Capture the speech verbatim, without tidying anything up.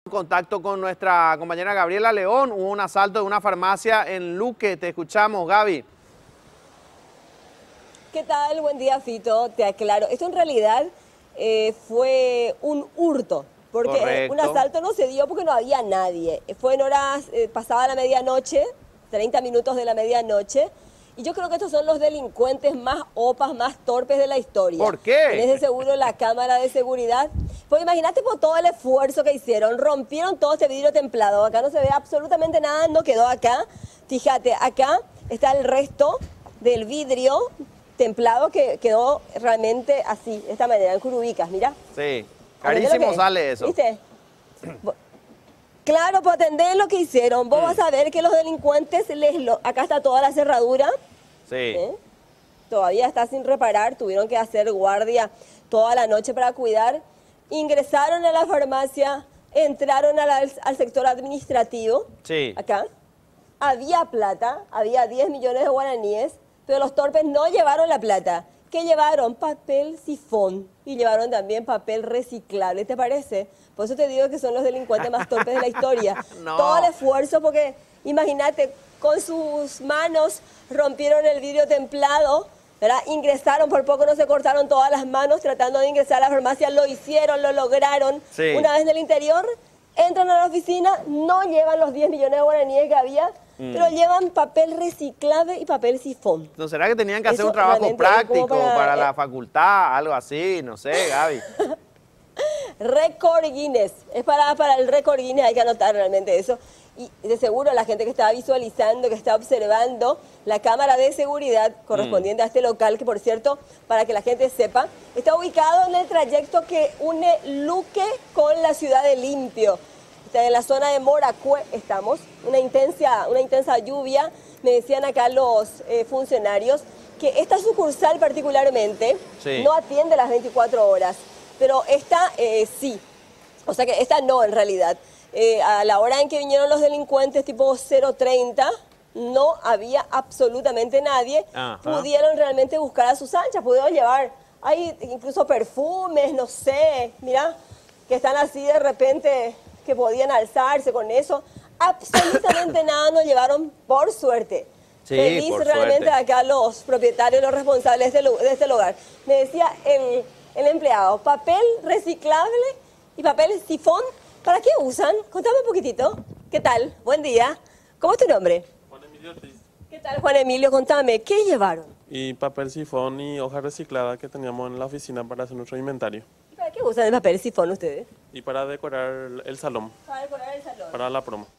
Contacto con nuestra compañera Gabriela León. Hubo un asalto de una farmacia en Luque. Te escuchamos, Gaby. ¿Qué tal? Buen día, Fito. Te aclaro. Esto en realidad eh, fue un hurto. Porque Correcto. Un asalto no se dio porque no había nadie. Fue en horas, eh, pasada la medianoche, treinta minutos de la medianoche. Y yo creo que estos son los delincuentes más opas, más torpes de la historia. ¿Por qué? Tenés de seguro la cámara de seguridad. Pues imagínate por todo el esfuerzo que hicieron. Rompieron todo este vidrio templado. Acá no se ve absolutamente nada, no quedó acá. Fíjate, acá está el resto del vidrio templado que quedó realmente así, de esta manera, en curubicas, mira. Sí, carísimo sale eso. ¿Viste? Claro, para atender lo que hicieron. Vos mm. vas a ver que los delincuentes, les lo, acá está toda la cerradura. Sí. ¿Eh? Todavía está sin reparar, tuvieron que hacer guardia toda la noche para cuidar. Ingresaron a la farmacia, entraron al, al sector administrativo. Sí. Acá. Había plata, había diez millones de guaraníes, pero los torpes no llevaron la plata. ¿Qué llevaron? Papel sifón. Y llevaron también papel reciclable, ¿te parece? Por eso te digo que son los delincuentes más torpes de la historia. No. Todo el esfuerzo, porque imagínate, con sus manos rompieron el vidrio templado, ¿verdad? Ingresaron, por poco no se cortaron todas las manos tratando de ingresar a la farmacia. Lo hicieron, lo lograron. Sí. Una vez en el interior, entran a la oficina, no llevan los diez millones de guaraníes que había, mm. pero llevan papel reciclable y papel sifón. ¿No será que tenían que hacer Eso un trabajo práctico para, para la facultad, algo así? No sé, Gaby. Récord Guinness. Es para, para el récord Guinness, hay que anotar realmente eso. Y de seguro la gente que está visualizando, que está observando la cámara de seguridad correspondiente mm. a este local, que por cierto, para que la gente sepa, está ubicado en el trayecto que une Luque con la ciudad de Limpio. Está en la zona de Moracue, estamos, una intensa, una intensa lluvia. Me decían acá los eh, funcionarios que esta sucursal particularmente sí. no atiende las veinticuatro horas, pero esta eh, sí, o sea que esta no en realidad. Eh, a la hora en que vinieron los delincuentes tipo cero treinta, no había absolutamente nadie. Ajá. Pudieron realmente buscar a sus anchas, pudieron llevar, hay incluso perfumes, no sé, mira, que están así de repente, que podían alzarse con eso. Absolutamente nada nos llevaron, por suerte. Sí, Feliz por realmente suerte. Acá los propietarios, los responsables de, de este lugar. Me decía el, el empleado, papel reciclable y papel sifón. ¿Para qué usan? Contame un poquitito. ¿Qué tal? Buen día. ¿Cómo es tu nombre? Juan Emilio Ortiz. ¿Qué tal, Juan Emilio? Contame, ¿qué llevaron? Y papel sifón y hoja reciclada que teníamos en la oficina para hacer nuestro inventario. ¿Y para qué usan el papel sifón ustedes? Y para decorar el salón. Para decorar el salón. Para la promo.